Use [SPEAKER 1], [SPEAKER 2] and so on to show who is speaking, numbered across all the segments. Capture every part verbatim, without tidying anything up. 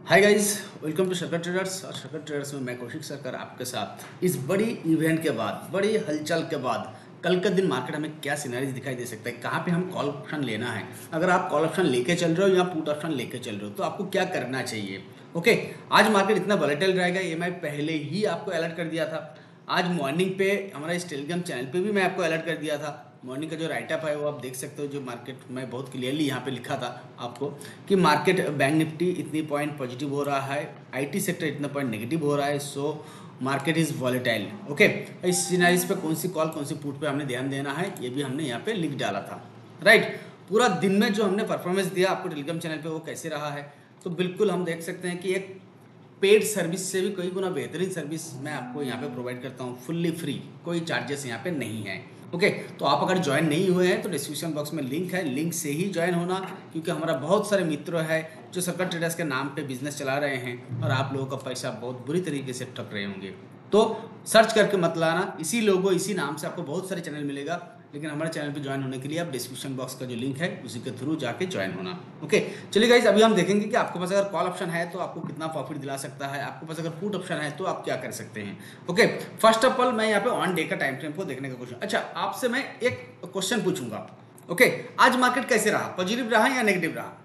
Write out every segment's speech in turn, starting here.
[SPEAKER 1] Hi guys, welcome to Sharkat traders. और Sharkat traders में मैं कौशिक सरकार आपके साथ इस बड़ी इवेंट के बाद, बड़ी हलचल के बाद कल का दिन मार्केट हमें क्या सिनेरियो दिखाई दे सकता है, कहाँ पे हम कॉल ऑप्शन लेना है। अगर आप कॉल ऑप्शन लेके चल रहे हो या पुट ऑप्शन लेके चल रहे हो तो आपको क्या करना चाहिए। ओके, आज मार्केट इतना वॉलेटाइल रहेगा ये मैं पहले ही आपको अलर्ट कर दिया था। आज मॉर्निंग पे हमारा इस टेलीग्राम चैनल पे भी मैं आपको अलर्ट कर दिया था। मॉर्निंग का जो राइटअप है वो आप देख सकते हो, जो मार्केट में बहुत क्लियरली यहाँ पे लिखा था आपको कि मार्केट बैंक निफ्टी इतनी पॉइंट पॉजिटिव हो रहा है, आईटी सेक्टर इतना पॉइंट नेगेटिव हो रहा है, so market is volatile. Okay, इस सिनारियों पे कौन सी कॉल कौन सी पुट पे हमने ध्यान देना है ये भी हमने यहाँ पे लिख डाला था। राइट, पूरा दिन में जो हमने परफॉर्मेंस दिया आपको टेलीग्राम चैनल पे वो कैसे रहा है, तो बिल्कुल हम देख सकते हैं कि एक पेड सर्विस से भी कई गुना बेहतरीन सर्विस मैं आपको यहाँ पे प्रोवाइड करता हूँ, फुल्ली फ्री, कोई चार्जेस यहाँ पे नहीं है। ओके, तो आप अगर ज्वाइन नहीं हुए हैं तो डिस्क्रिप्शन बॉक्स में लिंक है, लिंक से ही ज्वाइन होना, क्योंकि हमारा बहुत सारे मित्र हैं जो सरकार ट्रेडर्स के नाम पे बिजनेस चला रहे हैं और आप लोगों का पैसा बहुत बुरी तरीके से ठग रहे होंगे। तो सर्च करके मत लाना, इसी लोगो इसी नाम से आपको बहुत सारे चैनल मिलेगा, लेकिन हमारे चैनल पे ज्वाइन होने के लिए आप डिस्क्रिप्शन बॉक्स का जो लिंक है उसी के थ्रू जाके ज्वाइन होना। ओके, चलिए गाइस, अभी हम देखेंगे कि आपके पास अगर कॉल ऑप्शन है तो आपको कितना प्रॉफिट दिला सकता है, आपके पास अगर पुट ऑप्शन है तो आप क्या कर सकते हैं। ओके, फर्स्ट ऑफ ऑल मैं यहाँ पे ऑन डे का टाइम फ्रेम को देखने का क्वेश्चन, अच्छा आपसे मैं एक क्वेश्चन पूछूंगा। ओके, आज मार्केट कैसे रहा, पॉजिटिव रहा या नेगेटिव रहा?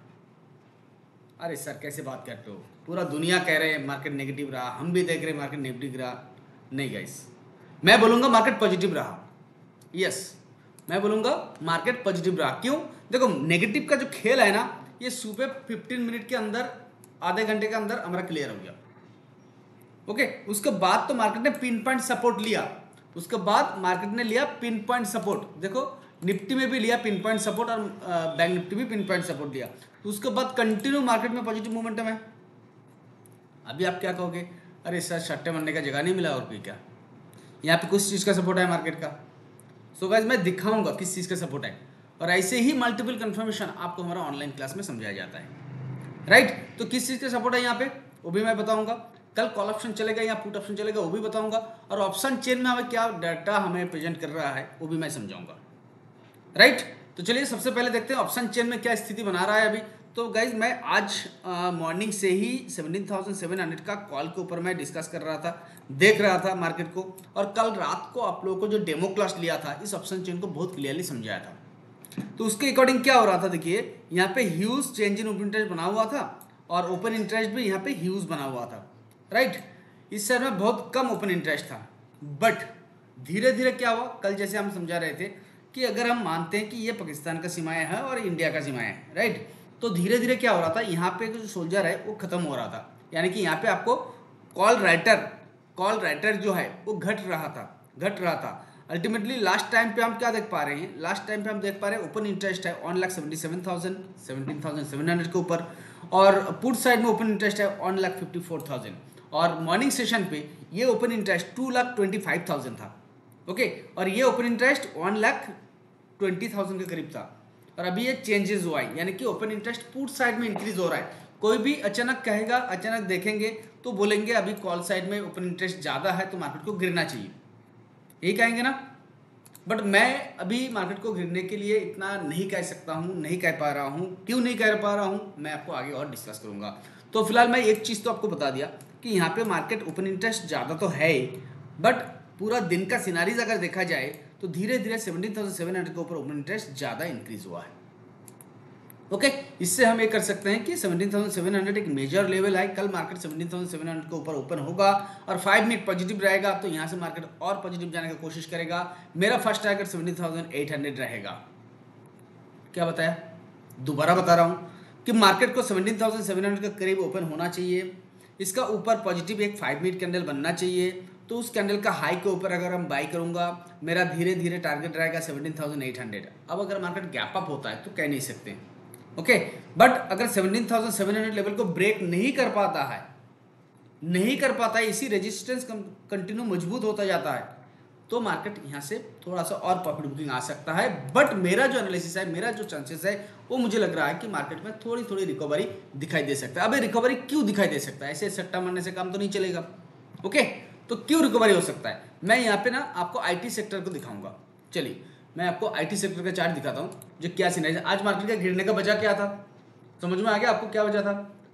[SPEAKER 1] अरे सर कैसे बात करते हो, पूरा दुनिया कह रहे हैं मार्केट नेगेटिव रहा, हम भी देख रहे हैं मार्केट नेगेटिव रहा। नहीं गाइस, मैं बोलूंगा मार्केट पॉजिटिव रहा। यस, मैं बोलूंगा मार्केट पॉजिटिव रहा। क्यों? देखो, नेगेटिव का जो खेल है ना, ये सुबह पंद्रह मिनट के अंदर, आधे घंटे के अंदर हमारा क्लियर हो गया। ओके, उसके बाद तो मार्केट ने पिन पॉइंट सपोर्ट लिया, उसके बाद मार्केट ने लिया पिन पॉइंट सपोर्ट। देखो, निफ्टी में भी लिया पिन पॉइंट सपोर्ट और बैंक निफ्टी भी पिन पॉइंट सपोर्ट लिया, तो उसके बाद कंटिन्यू मार्केट में पॉजिटिव मोमेंटम है। अभी आप क्या कहोगे, अरे सर सट्टे मारने का जगह नहीं मिला और कोई क्या, यहाँ पे कुछ चीज़ का सपोर्ट है मार्केट का। सो गाइस, मैं दिखाऊंगा किस चीज़ का सपोर्ट है, और ऐसे ही मल्टीपल कंफर्मेशन आपको हमारा ऑनलाइन क्लास में समझाया जाता है। राइट, तो किस चीज़ का सपोर्ट है यहाँ पे वो भी मैं बताऊंगा। कल कॉल ऑप्शन चलेगा या पुट ऑप्शन चलेगा वो भी बताऊंगा, और ऑप्शन चेन में हमें क्या डाटा हमें प्रेजेंट कर रहा है वो भी मैं समझाऊंगा। राइट, तो चलिए सबसे पहले देखते हैं ऑप्शन चेन में क्या स्थिति बना रहा है अभी। तो गाइज, मैं आज मॉर्निंग से ही सेवनटीन थाउजेंड सेवन हंड्रेड का कॉल के ऊपर मैं डिस्कस कर रहा था, देख रहा था मार्केट को, और कल रात को आप लोगों को जो डेमो क्लास लिया था इस ऑप्शन चेन को बहुत क्लियरली समझाया था। तो उसके अकॉर्डिंग क्या हो रहा था, देखिए यहाँ पे huge change in open interest बना हुआ था और ओपन इंटरेस्ट भी यहाँ पे ह्यूज बना हुआ था। राइट, इस शेयर में बहुत कम ओपन इंटरेस्ट था, बट धीरे धीरे क्या हुआ, कल जैसे हम समझा रहे थे कि अगर हम मानते हैं कि ये पाकिस्तान का सीमाएं है और इंडिया का सीमाएं है, राइट, तो धीरे धीरे क्या हो रहा था, यहाँ पे जो सोल्जर है वो खत्म हो रहा था, यानी कि यहाँ पे आपको कॉल राइटर कॉल राइटर जो है वो घट रहा था घट रहा था अल्टीमेटली लास्ट टाइम पे हम क्या देख पा रहे हैं, लास्ट टाइम पे हम देख पा रहे हैं ओपन इंटरेस्ट है one lakh seventy seven thousand seventeen thousand seven hundred के ऊपर, और पुट साइड में ओपन इंटरेस्ट है one lakh fifty four thousand, और मॉर्निंग सेशन पे ये open interest two lakh twenty five thousand था। ओके, और ये open interest one lakh twenty thousand के करीब था, और अभी ये चेंजेस हुआ है, यानी कि ओपन इंटरेस्ट पुट साइड में इंक्रीज हो रहा है। कोई भी अचानक कहेगा, अचानक देखेंगे तो बोलेंगे अभी कॉल साइड में ओपन इंटरेस्ट ज़्यादा है तो मार्केट को गिरना चाहिए, यही कहेंगे ना। बट मैं अभी मार्केट को गिरने के लिए इतना नहीं कह सकता हूँ, नहीं कह पा रहा हूँ। क्यों नहीं कह पा रहा हूँ मैं आपको आगे और डिस्कस करूँगा। तो फिलहाल मैं एक चीज़ तो आपको बता दिया कि यहाँ पे मार्केट ओपन इंटरेस्ट ज़्यादा तो है ही, बट पूरा दिन का सिनारीज अगर देखा जाए तो धीरे धीरे सेवनटीन थाउजेंड सेवन हंड्रेड के ऊपर ओपन इंटरेस्ट ज़्यादा इंक्रीज हुआ है। ओके okay, इससे हम ये कर सकते हैं कि सेवनटीन थाउजेंड सेवन हंड्रेड एक मेजर लेवल है। कल market seventeen thousand seven hundred के ऊपर ओपन होगा और फाइव मिनट पॉजिटिव रहेगा, तो यहाँ से मार्केट और पॉजिटिव जाने की कोशिश करेगा। मेरा first target seventeen thousand eight hundred रहेगा। क्या बताया, दोबारा बता रहा हूँ कि मार्केट को सेवनटीन थाउजेंड सेवन हंड्रेड के करीब ओपन होना चाहिए, इसका ऊपर पॉजिटिव एक फाइव मिनट कैंडल बनना चाहिए, तो उस कैंडल का हाई के ऊपर अगर हम बाई करूँगा मेरा धीरे धीरे टारगेट रहेगा सेवनटीन थाउजेंड एट हंड्रेड। अब अगर मार्केट गैप अप होता है तो कह नहीं सकते, ओके okay, बट अगर seventeen thousand seven hundred level को ब्रेक नहीं कर पाता है नहीं कर पाता है इसी रेजिस्टेंस कंटिन्यू मजबूत होता जाता है, तो मार्केट यहाँ से थोड़ा सा और प्रॉफिट बुकिंग आ सकता है। बट मेरा जो एनालिसिस है, मेरा जो चांसेस है, वो मुझे लग रहा है कि मार्केट में थोड़ी थोड़ी रिकवरी दिखाई दे सकता है। अब रिकवरी क्यों दिखाई दे सकता है, ऐसे सट्टा मारने से काम तो नहीं चलेगा। ओके, तो क्यों रिकवरी हो सकता है, मैं यहाँ पे ना आपको आईटी सेक्टर को दिखाऊंगा। चलिए मैं आपको आईटी सेक्टर का चार्ट दिखाता हूँ, जो क्या सीन है। आज मार्केट का गिरने का वजह क्या था, समझ में आ गया आपको क्या वजह था?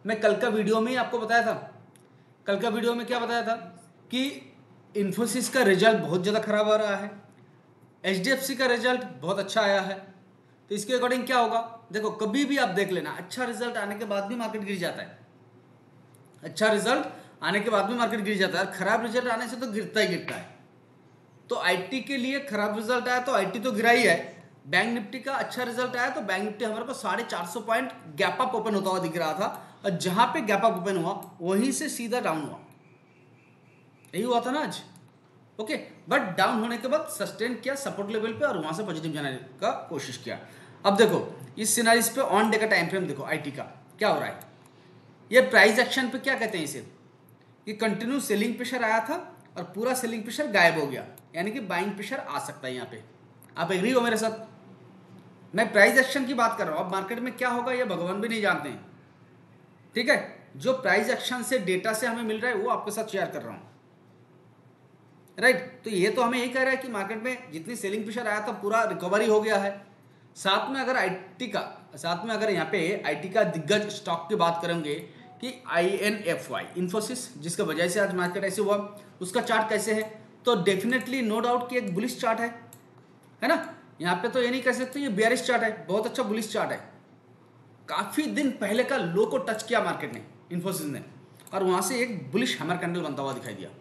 [SPEAKER 1] मैं कल का वीडियो में ही आपको बताया था, कल का वीडियो में क्या बताया था कि इन्फोसिस का रिजल्ट बहुत ज़्यादा खराब आ रहा है, एच डी एफ सी का रिजल्ट बहुत अच्छा आया है। तो इसके अकॉर्डिंग क्या होगा, देखो कभी भी आप देख लेना, अच्छा रिजल्ट आने के बाद भी मार्केट गिर जाता है, अच्छा रिजल्ट आने के बाद भी मार्केट गिर जाता है, खराब रिजल्ट आने से तो गिरता ही गिरता है। तो आईटी के लिए खराब रिजल्ट आया तो आईटी तो गिरा ही है, बैंक निफ्टी का अच्छा रिजल्ट आया तो बैंक निफ्टी हमारे को साढ़े चार सौ पॉइंट गैप अप ओपन होता हुआ दिख रहा था, और जहां पे गैप अप ओपन हुआ वहीं से सीधा डाउन हुआ, यही हुआ था ना आज। ओके, बट डाउन होने के बाद सस्टेन किया सपोर्ट लेवल पे और वहां से पॉजिटिव जाने का कोशिश किया। अब देखो इस सिनारिस पे ऑन डे का टाइम फ्रेम देखो, आईटी का क्या हो रहा है, ये प्राइस एक्शन पे क्या कहते हैं इसे, कि कंटिन्यू सेलिंग प्रेशर आया था और पूरा सेलिंग प्रेशर गायब हो गया, यानी कि बाइंग प्रेशर आ सकता है यहाँ पे। आप एग्री हो मेरे साथ, मैं प्राइस एक्शन की बात कर रहा हूँ, अब मार्केट में क्या होगा ये भगवान भी नहीं जानते हैं, ठीक है। जो प्राइस एक्शन से डेटा से हमें मिल रहा है वो आपके साथ शेयर कर रहा हूँ, राइट। तो ये तो हमें यही कह रहा है कि मार्केट में जितनी सेलिंग प्रेशर आया था पूरा रिकवरी हो गया है। साथ में अगर आईटी का, साथ में अगर यहाँ पे आईटी का दिग्गज स्टॉक की बात करेंगे कि I N F Y Infosys, जिसका वजह से आज मार्केट ऐसे हुआ, उसका चार्ट कैसे है, तो डेफिनेटली नो डाउट कि एक बुलिश चार्ट है, है ना। यहाँ पे तो ये नहीं कह सकते ये बेयरिश चार्ट है, बहुत अच्छा बुलिश चार्ट है। काफी दिन पहले का लो को टच किया मार्केट ने, इन्फोसिस ने, और वहां से एक बुलिश हैमर कैंडल बनता हुआ दिखाई दिया।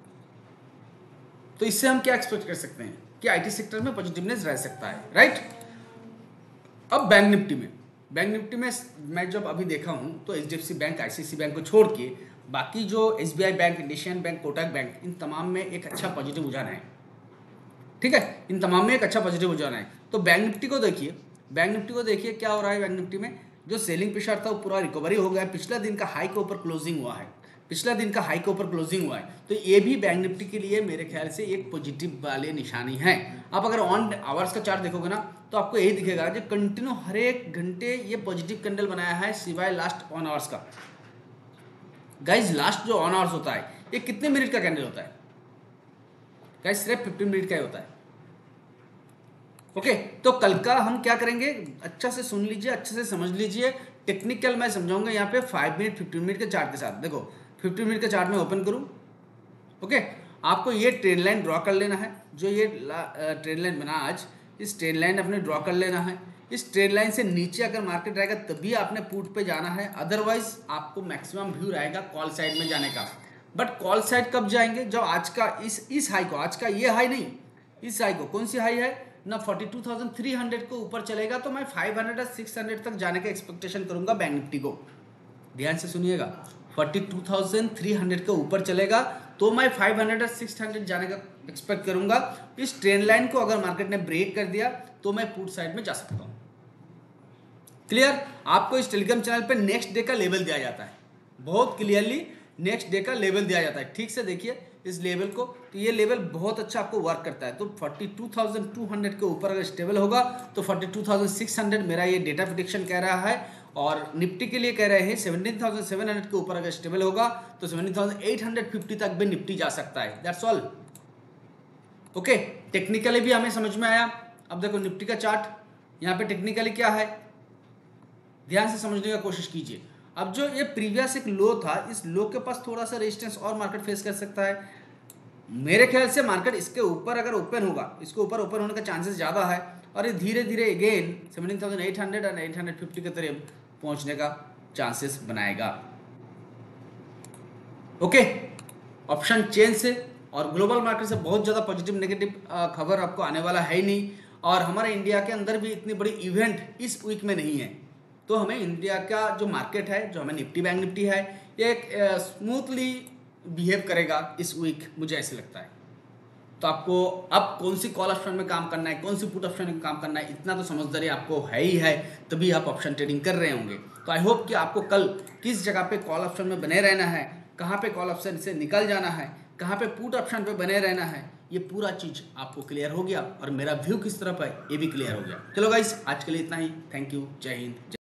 [SPEAKER 1] तो इससे हम क्या एक्सपेक्ट कर सकते हैं कि आईटी सेक्टर में पॉजिटिवनेस रह सकता है, राइट। अब बैंक निफ्टी में, बैंक निफ्टी में मैं जब अभी देखा हूं तो H D F C bank, I C I C I bank को छोड़ के बाकी जो S B I bank, Indian bank, Kotak bank, इन तमाम में एक अच्छा पॉजिटिव रुझान है, ठीक है, इन तमाम में एक अच्छा पॉजिटिव रुझान है। तो बैंक निफ्टी को देखिए, बैंक निफ्टी को देखिए क्या हो रहा है, बैंक निफ्टी में जो सेलिंग प्रेशर था वो पूरा रिकवरी हो गया है, पिछला दिन का हाई के ऊपर क्लोजिंग हुआ है, पिछला दिन का हाई के ऊपर क्लोजिंग हुआ है। तो ये भी बैंक निफ्टी के लिए मेरे ख्याल से एक पॉजिटिव वाली निशानी है। आप अगर ऑन आवर्स का चार्ट देखोगे ना तो आपको यही दिखेगा कि कंटिन्यू हर एक घंटे ये पॉजिटिव कैंडल बनाया है, सिवाय लास्ट ऑन आवर्स का। गाइज लास्ट जो ऑन आवर्स होता है ये कितने मिनट का कैंडल होता है गाइज, सिर्फ फिफ्टीन मिनट का ही होता है। ओके okay, तो कल का हम क्या करेंगे, अच्छा से सुन लीजिए, अच्छे से समझ लीजिए, टेक्निकल मैं समझाऊंगा यहाँ पे फाइव मिनट फिफ्टीन मिनट के चार्ट के साथ। देखो फिफ्टीन मिनट का चार्ट में ओपन करूँ, ओके, आपको ये ट्रेंड लाइन ड्रॉ कर लेना है, जो ये ट्रेंड लाइन बना आज, इस ट्रेंड लाइन अपने ड्रॉ कर लेना है। इस ट्रेंड लाइन से नीचे अगर मार्केट रहेगा तभी आपने पुट पे जाना है, अदरवाइज आपको मैक्सिमम व्यू रहेगा कॉल साइड में जाने का। बट कॉल साइड कब जाएंगे, जब आज का इस इस हाई को, आज का ये हाई नहीं, इस हाई को, कौन सी हाई है ना, forty two thousand three hundred को ऊपर चलेगा तो मैं फाइव हंड्रेड और सिक्स हंड्रेड तक जाने का एक्सपेक्टेशन करूंगा बैंक निफ्टी को। ध्यान से सुनिएगा, forty two thousand three hundred के ऊपर चलेगा तो मैं फाइव हंड्रेड और सिक्स हंड्रेड जाने का एक्सपेक्ट करूंगा। इस ट्रेंड लाइन को अगर मार्केट ने ब्रेक कर दिया तो मैं पुट साइड में जा सकता हूं। क्लियर, आपको इस टेलीग्राम चैनल पे नेक्स्ट डे का लेवल दिया जाता है, बहुत क्लियरली नेक्स्ट डे का लेवल दिया जाता है, ठीक से देखिए इस लेवल को। तो ये लेवल बहुत अच्छा आपको वर्क करता है। तो forty two thousand two hundred के ऊपर अगर स्टेबल होगा तो forty two thousand six hundred मेरा ये डेटा प्रेडिक्शन कह रहा है, और निफ्टी के लिए कह रहे हैं सेवनटीन थाउजेंड सेवन हंड्रेड के ऊपर अगर स्टेबल होगा तो seventeen thousand eight hundred fifty तक भी निफ्टी जा सकता है। That's all. ओके, टेक्निकली भी हमें समझ में आया। अब देखो निफ्टी का चार्ट, यहाँ पे टेक्निकली क्या है, ध्यान से समझने का कोशिश कीजिए। अब जो ये प्रीवियस एक लो था, इस लो के पास थोड़ा सा रेजिस्टेंस और मार्केट फेस कर सकता है। मेरे ख्याल से मार्केट इसके ऊपर अगर ओपन होगा, इसके ऊपर ओपन होने का चांसेस ज़्यादा है, और ये धीरे धीरे again seventeen thousand eight hundred और एट हंड्रेड फिफ्टी के करीब पहुंचने का चांसेस बनाएगा। ओके, ऑप्शन चेंज से और ग्लोबल मार्केट से बहुत ज़्यादा पॉजिटिव नेगेटिव खबर आपको आने वाला है ही नहीं, और हमारे इंडिया के अंदर भी इतनी बड़ी इवेंट इस वीक में नहीं है। तो हमें इंडिया का जो मार्केट है, जो हमें निफ्टी बैंक निफ्टी है, ये एक स्मूथली बिहेव करेगा इस वीक, मुझे ऐसे लगता है। तो आपको अब कौन सी कॉल ऑप्शन में काम करना है, कौन सी पुट ऑप्शन में काम करना है, इतना तो समझदारी आपको है ही है, तभी आप ऑप्शन ट्रेडिंग कर रहे होंगे। तो आई होप कि आपको कल किस जगह पे कॉल ऑप्शन में बने रहना है, कहाँ पे कॉल ऑप्शन से निकल जाना है, कहाँ पे पुट ऑप्शन पे बने रहना है, ये पूरा चीज़ आपको क्लियर हो गया, और मेरा व्यू किस तरफ है ये भी क्लियर हो गया। चलो गाइस, आज के लिए इतना ही। थैंक यू, जय हिंद।